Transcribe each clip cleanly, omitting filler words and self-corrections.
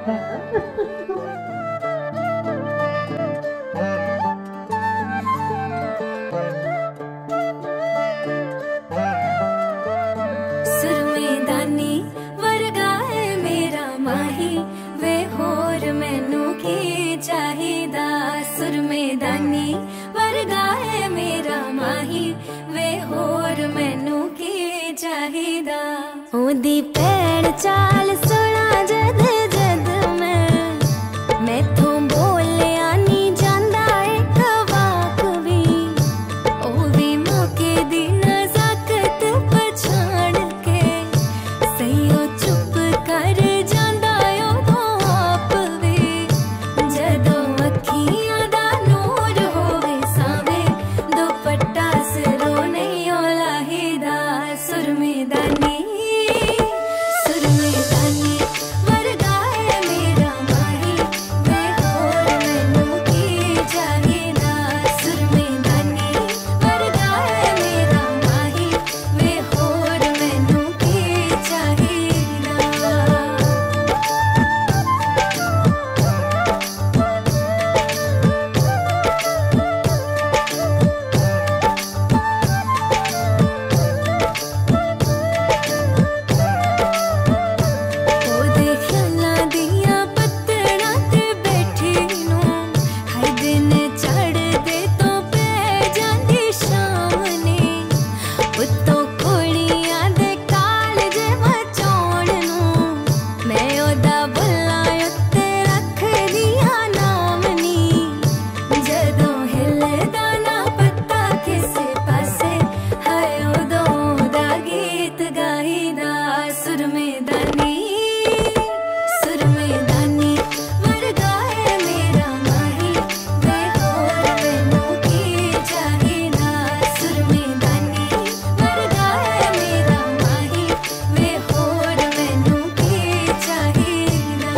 सुरमेदानी वर्गा है मेरा माही वे होर मैनू की चाहिदा। सुरमेदानी वर्गा है मेरा माही वे होर मैनू की चाहिदा। ओदी पैड़ चाल सुना जद जद मैथों बोलिया नी जांदा एक वाक भी। ओ भी मौके दी नज़ाकत पछाण के सईओ चुप कर जांदा उदों आप भी। जदों अखियां दा नूर होवे सावे दुपट्टा सिरों नहीं लाहीदा। सुरमेदानी सुरमेदानी वर्गा है मेरा माही वे होर मैनू की चाहिदा। सुरमेदानी वर्गा है मेरा माही वे होर मैनू की चाहिदा। ओदे ख्यालां दियां पत्तड़ां ते बैठी नूं हर दिन चढ़दे तो पै जांदी शाम ने। उत्तों कुड़ियां दे कालजे मचाउण नूं मैं ओदा बुल्ला उत्ते रखदियां नाम नी। जदों हिलदा ना पत्ता किसे पासे हाय उदों ओदा गीत गाईदा। सुरमेदानी सुरमेदानी वर्गा है मेरा माही वे होर मैनू की चाहिदा। सुरमेदानी वर्गा है मेरा माही वे होर मैनू की चाहिदा।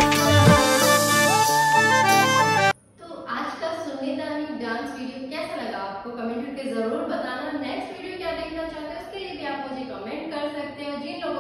तो आज का सुरमेदानी डांस वीडियो कैसा लगा आपको कमेंट करके जरूर बताना। नेक्स्ट वीडियो क्या देखना चाहते हो उसके लिए भी आप मुझे कमेंट कर सकते हो। जिन लोगों